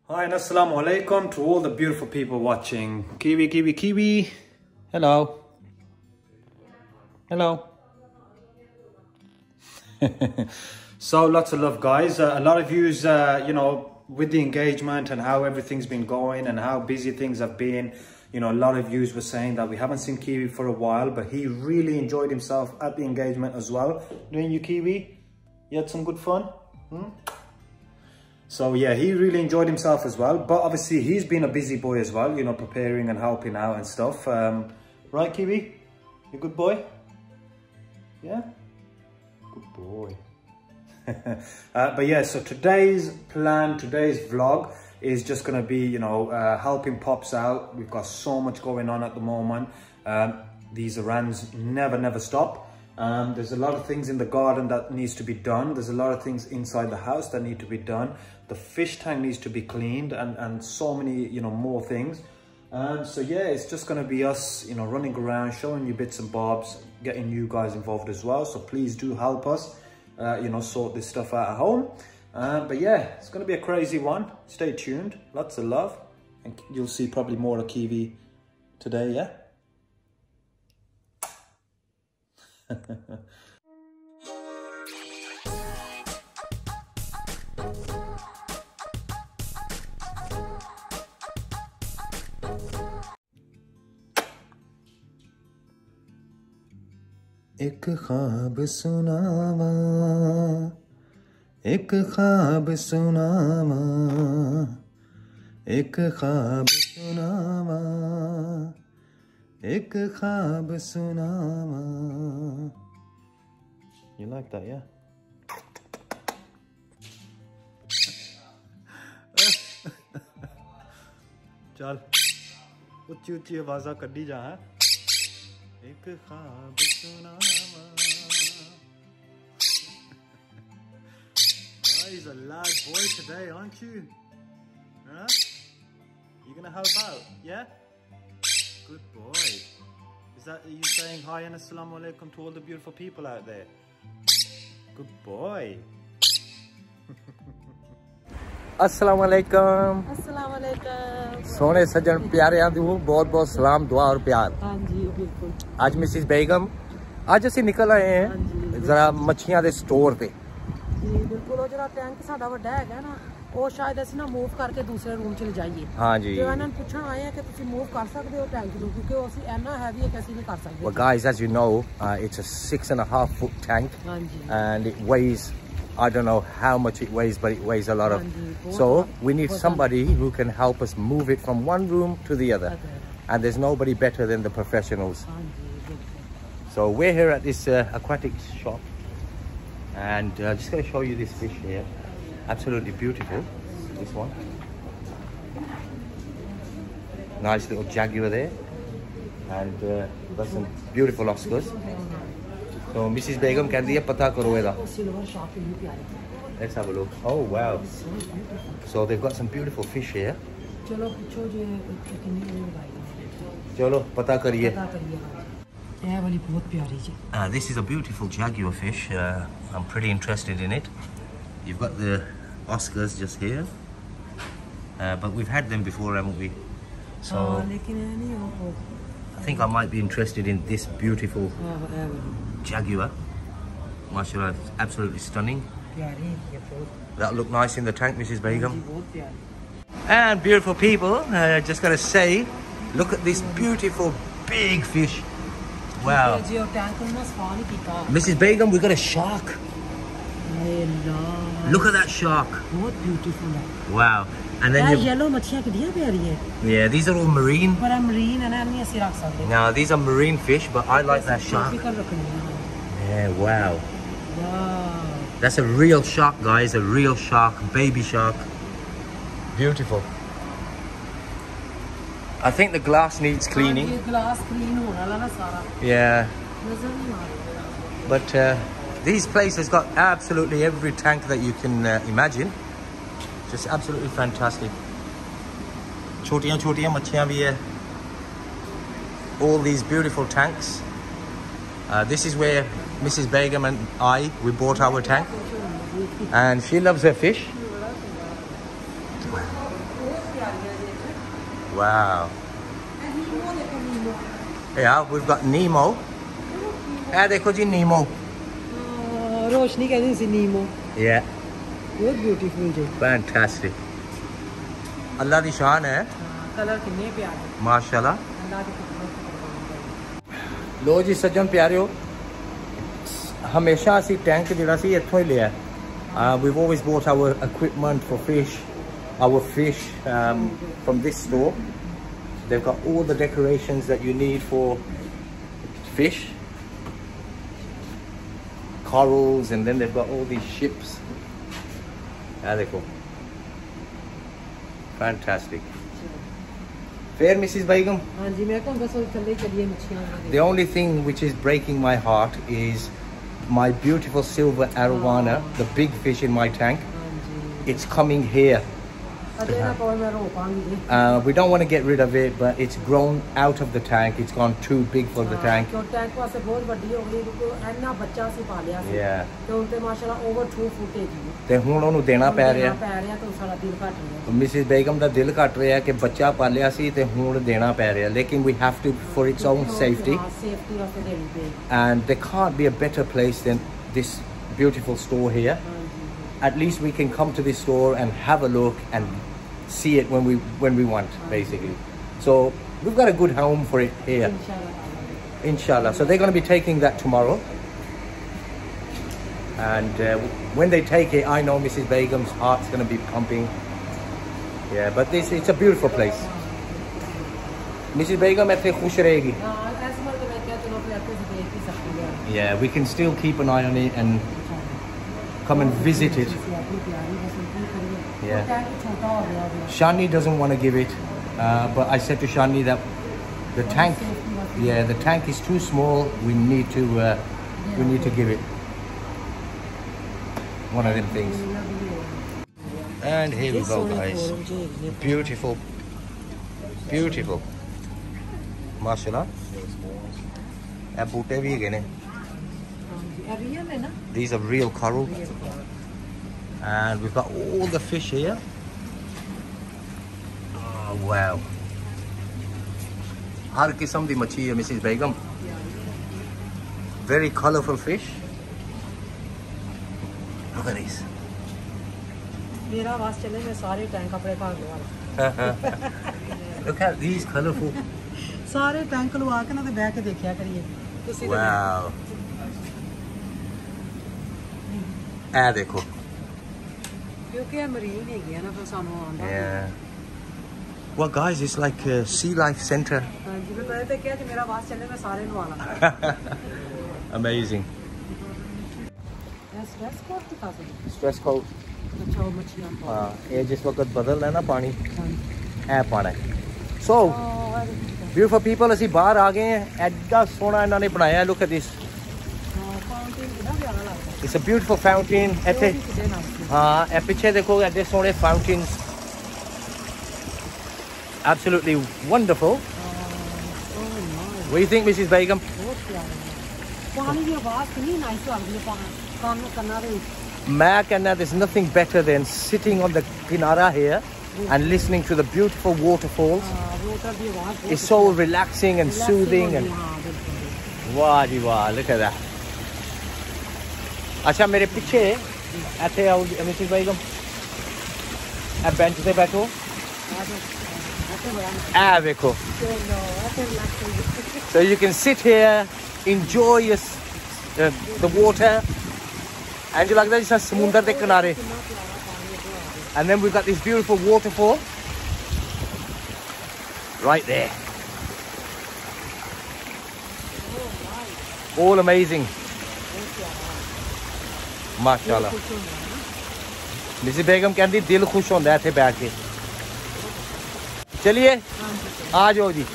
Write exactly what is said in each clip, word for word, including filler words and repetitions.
Hi and assalamu alaikum to all the beautiful people watching. Kiwi, Kiwi, Kiwi. Hello. Hello. So lots of love, guys. Uh, a lot of yous, uh, you know, with the engagement and how everything's been going and how busy things have been, you know, a lot of yous were saying that we haven't seen Kiwi for a while, but he really enjoyed himself at the engagement as well. Didn't you, Kiwi? You had some good fun? Hmm? So yeah, he really enjoyed himself as well, but obviously he's been a busy boy as well, you know, preparing and helping out and stuff. Um, right, Kiwi? You good boy? Yeah? Good boy. uh, but yeah, so today's plan, today's vlog is just going to be, you know, uh, helping Pops out. We've got so much going on at the moment. Um, these errands never, never stop. Um, there's a lot of things in the garden that needs to be done. There's a lot of things inside the house that need to be done. The fish tank needs to be cleaned and, and so many, you know, more things. Um, so yeah, it's just going to be us, you know, running around, showing you bits and bobs, getting you guys involved as well. So please do help us, uh, you know, sort this stuff out at home. Uh, but yeah, it's going to be a crazy one. Stay tuned. Lots of love. And you'll see probably more of Kiwi today, yeah? एक ख्वाब सुनावा एक ख्वाब सुनावा एक ख्वाब सुनावा एक ख्वाब सुनावा. You like that, yeah? चल ऊंची ऊंची आवाज़ा कड्डी जा. एक ख्वाब सुनावा. Oh, he's a loud boy today, aren't you? Huh? You gonna help out, yeah? Good boy. Is that you saying hi and assalamu alaikum to all the beautiful people out there? Good boy. अस्सलाम वालेकुम. अस्सलाम वालेकुम. सोने सज्जन प्यारे आंदू बहुत बहुत सलाम दुआ और प्यार. हाँ जी बिल्कुल. आज मिसिस बेगम आज ਅਸੀਂ ਨਿਕਲ ਆਏ हैं जरा मच्छियां ਦੇ स्टोर ਤੇ. जी बिल्कुल. ਉਹ ਜਿਹੜਾ ਟੈਂਕ ਸਾਡਾ ਵੱਡਾ ਹੈਗਾ ਨਾ ਉਹ ਸ਼ਾਇਦ ਅਸੀਂ ਨਾ ਮੂਵ ਕਰਕੇ ਦੂਸਰੇ ਰੂਮ ਚ ਲਿਜਾਈਏ. ਹਾਂ ਜੀ. ਤੇ ਇਹਨਾਂ ਨੂੰ ਪੁੱਛਣ ਆਏ ਆ ਕਿ ਤੁਸੀਂ ਮੂਵ ਕਰ ਸਕਦੇ ਹੋ ਟੈਂਕ ਨੂੰ ਕਿਉਂਕਿ ਉਹ ਅਸੀਂ ਇੰਨਾ ਹੈਵੀ ਹੈ ਕਿ ਅਸੀਂ ਨਹੀਂ ਕਰ ਸਕਦੇ. Well guys, as you know, uh, it's a six and a half foot tank. हाँ जी. And it weighs, I don't know how much it weighs, but it weighs a lot of. So we need somebody who can help us move it from one room to the other. And there's nobody better than the professionals. So we're here at this uh, aquatic shop. And uh, just going to show you this fish here. Absolutely beautiful, this one. Nice little jaguar there. And uh, got some beautiful Oscars. So Missus Begum can diya pata karo eda. Let's have a look. Oh wow. So they've got some beautiful fish here. Chalo pata kariye. Uh, this is a beautiful jaguar fish. Uh, I'm pretty interested in it. You've got the Oscars just here. Uh, but we've had them before, haven't we? So I think I might be interested in this beautiful jaguar. Mashallah, it's absolutely stunning. That'll look nice in the tank, Missus Begum. And beautiful people, uh, just gotta say, look at this beautiful big fish. Wow. Missus Begum, we got a shark. Look at that shark. Wow. And then you yellow machhiyan kidiyan pyari hai. Yeah, these are all marine. But I'm marine and I'm nahi rakh sakde. Now these are marine fish, but I like that shark. Yeah, wow. Wow. That's a real shark, guys. A real shark, baby shark. Beautiful. I think the glass needs cleaning. Glass clean hona na sara. Yeah. But uh, these places got absolutely every tank that you can uh, imagine. Just absolutely fantastic. Chotiyan chotiyan machhiyan bhi hai. All these beautiful tanks. Uh, this is where Missus Begum and I, we bought our tank. And she loves her fish. Wow. Yeah, we've got Nemo. Ah, देखो जी Nemo. रोशनी कहती थी Nemo. Yeah. बहुत beautiful जी. Fantastic. अल्लाह दी शान है. Colour कितने प्यारे. माशाल्लाह. अल्लाह की किस्मत. लो जी सज्जन प्यारियो. हमेशा ਅਸੀਂ ਟੈਂਕ ਜਿਹੜਾ ਸੀ ਇੱਥੋਂ ਹੀ ਲਿਆ. Uh, we've always bought our equipment for fish, our fish um, from this store. They've got all the decorations that you need for fish, corals, and then they've got all these ships. There they go. Fantastic. Fair, Missus Begum? The only thing which is breaking my heart is my beautiful silver arowana, oh. the big fish in my tank. It's coming here. Uh, we don't want to get rid of it, but it's grown out of the tank. It's gone too big for the tank. Yeah. ਤੇ ਹੁਣ ਉਹਨੂੰ ਦੇਣਾ ਪੈ ਰਿਹਾ. Mrs Begum ਦਾ ਦਿਲ ਘਟ ਰਿਹਾ ਕਿ ਬੱਚਾ ਪਾਲਿਆ ਸੀ ਤੇ ਹੁਣ ਦੇਣਾ ਪੈ ਰਿਹਾ. ਲੇਕਿਨ we have to for its own safety. And there can't be a better place than this beautiful store here. At least we can come to this store and have a look and see it when we when we want, basically. So we've got a good home for it here. Inshallah. Inshallah. So they're going to be taking that tomorrow. And uh, when they take it, I know Missus Begum's heart's going to be pumping. Yeah, but this it's a beautiful place. Missus Begum aithe khush rahegi. Yeah, we can still keep an eye on it and come and visit it. Yeah. Shani doesn't want to give it, uh, but I said to Shani that the tank, yeah, the tank is too small. We need to, uh, we need to give it. One of them things. And here we go, guys. Beautiful, beautiful. Mashallah. These are real coral. And we've got all the fish here. Oh, wow. Har kisam di machi hai, Missus Begum. Very colorful fish. Look at this. Look at these colorful. Wow. Ah, dekho. Yeah. Well, guys, it's like a sea life center. Amazing. Stress coat. हाँ, ये जिस वक्त बदल है ना पानी, है पाना है. So, beautiful people, ਅਸੀਂ ਬਾਹਰ ਆ ਗਏ हैं. ऐडा सोना इन्होंने बनाया. Look at this. It's a beautiful fountain. ਇੱਥੇ हाँ, ਇਹ ਪਿੱਛੇ देखो ऐडे सोने fountains. Absolutely wonderful. What do you think, Missus Begum? मैं कहना, there's nothing better than sitting on the kinara here and listening to the beautiful waterfalls. It's so relaxing and soothing and वाह जी वाह, look at that. अच्छा, मेरे पीछे ऐसे आओ Mrs बेगम, आप बेंच पे बैठो. आ देखो. So you can sit here, enjoy your, uh, the water. And you like that, it's samundar de kinare. And then we've got this beautiful waterfall right there. All amazing. MashaAllah. Missus Begum कहती दिल खुश होता है इत्थे बैठ के. चलिए आ जाओ जी.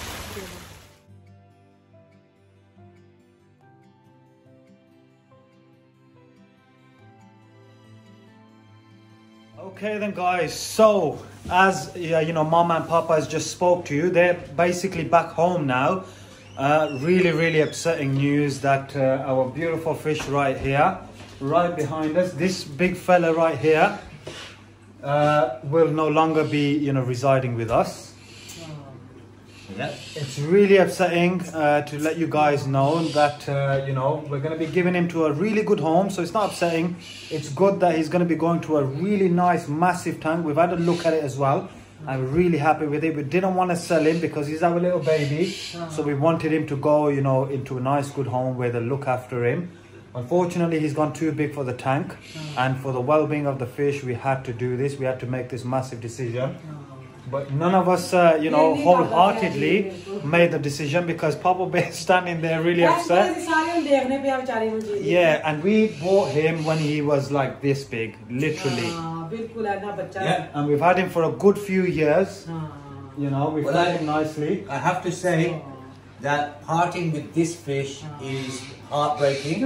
Okay then, guys, so as uh, you know, Mama and Papa has just spoke to you. They're basically back home now. Uh, really really upsetting news that uh, our beautiful fish right here, right behind us, this big fella right here, uh, will no longer be, you know, residing with us. Yeah. It's really upsetting uh, to let you guys know that, uh, you know, we're going to be giving him to a really good home. So it's not upsetting. It's good that he's going to be going to a really nice, massive tank. We've had a look at it as well. I'm really happy with it. We didn't want to sell him because he's our little baby. So we wanted him to go, you know, into a nice, good home where they look after him. Unfortunately, he's gone too big for the tank. And for the well-being of the fish, we had to do this. We had to make this massive decision. But none of us, uh, you know, wholeheartedly made the decision because Papa Bear is standing there really upset. Yeah, and we bought him when he was like this big, literally. Yeah, and we've had him for a good few years. You know, we've well, fed I, him nicely. I have to say that parting with this fish is heartbreaking.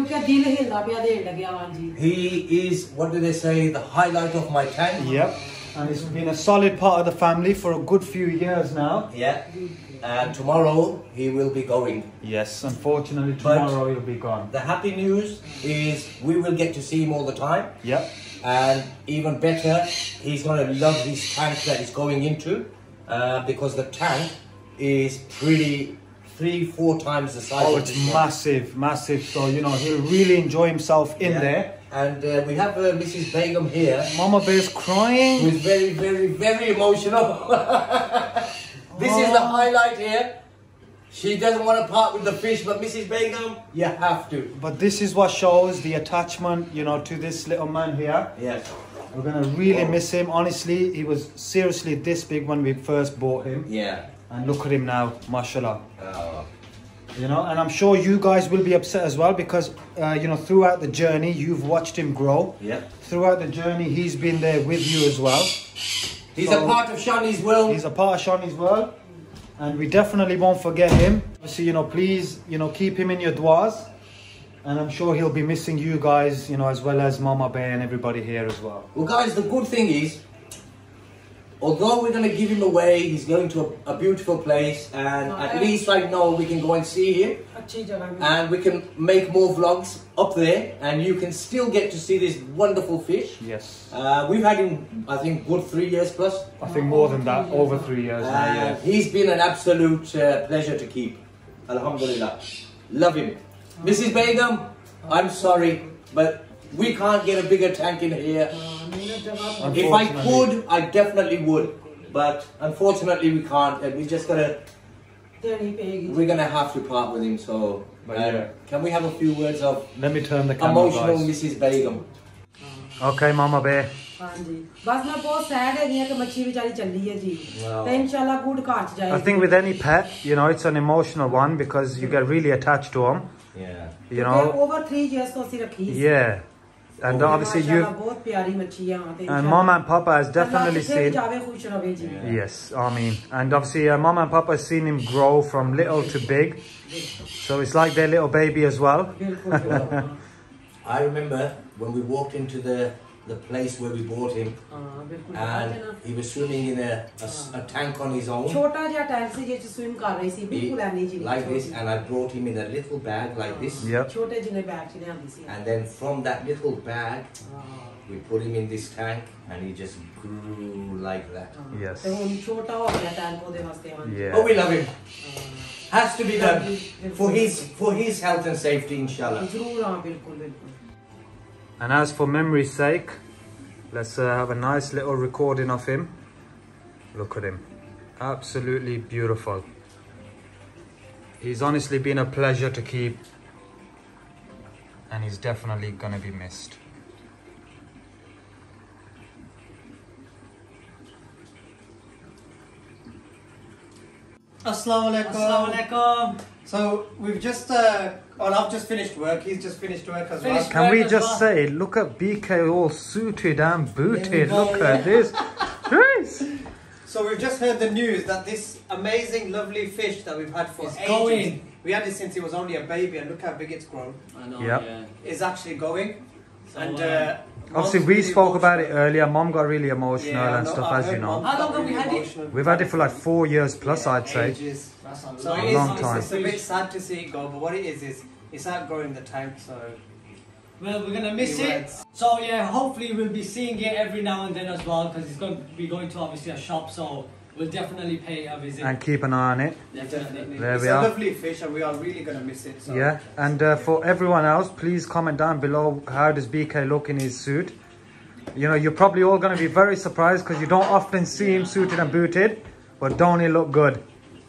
He is, what do they say, the highlight of my tank. Yep. And he's been a solid part of the family for a good few years now. Yeah. And tomorrow he will be going. Yes, unfortunately tomorrow but he'll be gone. The happy news is we will get to see him all the time. Yep. And even better, he's going to love this tank that he's going into uh, because the tank is pretty three, four times the size. Oh, of it's this massive, one. massive. So, you know, he'll really enjoy himself in yeah. there. And uh, we have uh, Missus Begum here. Mama Bear's crying. Who's very, very, very emotional. This oh. is the highlight here. She doesn't want to part with the fish, but Missus Begum, you have to. But this is what shows the attachment, you know, to this little man here. Yes. We're going to really oh. miss him. Honestly, he was seriously this big when we first bought him. Yeah. And look at him now, mashallah. Oh. You know, and I'm sure you guys will be upset as well because, uh, you know, throughout the journey, you've watched him grow. Yeah. Throughout the journey, he's been there with you as well. He's so, a part of Shani's world. He's a part of Shani's world. And we definitely won't forget him. So, you know, please, you know, keep him in your duas. And I'm sure he'll be missing you guys, you know, as well as Mama Bear and everybody here as well. Well, guys, the good thing is, although we're going to give him away, he's going to a, a beautiful place, and oh, at yeah. least right now we can go and see him, and we can make more vlogs up there, and you can still get to see this wonderful fish. Yes. Uh, we've had him, I think, good three years plus. I think more than that, over three years uh, now, yeah. He's been an absolute uh, pleasure to keep. Alhamdulillah. Love him. Oh. Missus Begum, I'm sorry, but we can't get a bigger tank in here. If I could, I definitely would. But unfortunately we can't, and we just gotta we're gonna have to part with him, so but um, yeah. Can we have a few words of let me turn the camera, emotional guys. Missus Begum? Okay, Mama Bear. I think with any pet, you know, it's an emotional one because you get really attached to them. Yeah. You know. Over three years yeah. And oh, obviously you and Mama and Papa has definitely seen yeah. Yes, I mean, and obviously uh, Mama and Papa has seen him grow from little to big, so it's like their little baby as well. I remember when we walked into the the place where we bought him, and he was swimming in a, a, a tank on his own. He, like this, and I brought him in a little bag like this. Yep. And then from that little bag, we put him in this tank, and he just grew like that. Yes. Yeah. Oh, we love him. Has to be done for his for his health and safety, inshallah. And as for memory's sake, let's uh, have a nice little recording of him. Look at him. Absolutely beautiful. He's honestly been a pleasure to keep. And he's definitely going to be missed. Assalamu alaikum. Assalamu alaikum. So we've just, uh, well, I've just finished work. He's just finished work as well. Can we just well. say, look at B K all suited and booted. Look at this. So we've just heard the news that this amazing, lovely fish that we've had for it's ages, going. we had it since he was only a baby, and look how big it's grown. I know. Yep. Yeah. Is actually going. So, and uh, uh, obviously we really spoke about it emotional. earlier. Mom got really emotional Yeah, and no, stuff, I as you heard know. Mom How long got have we really had it? emotional. We've had it for like four years plus, Yeah, I'd say. ages. That's So a it is, long it's, time. it's a bit sad to see it go, but what it is is it's outgrowing the tank. So Well, we're gonna miss Few it. words. So yeah, hopefully we'll be seeing it every now and then as well, because he's going to be going to obviously a shop. So we'll definitely pay a visit. And keep an eye on it. Definitely. There It's we a are. lovely fish, and we are really gonna miss it. So. Yeah, and uh, for everyone else, please comment down below, how does B K look in his suit? You know, you're probably all going to be very surprised because you don't often see him suited and booted, but don't he look good?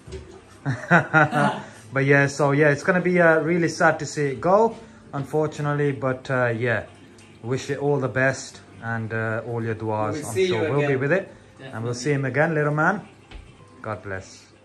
But yeah, so yeah, it's going to be uh, really sad to see it go, unfortunately, but uh, yeah, wish it all the best and uh, all your duas. We'll I'm see sure you we'll be again. with it. And we'll Definitely. see him again, little man. God bless.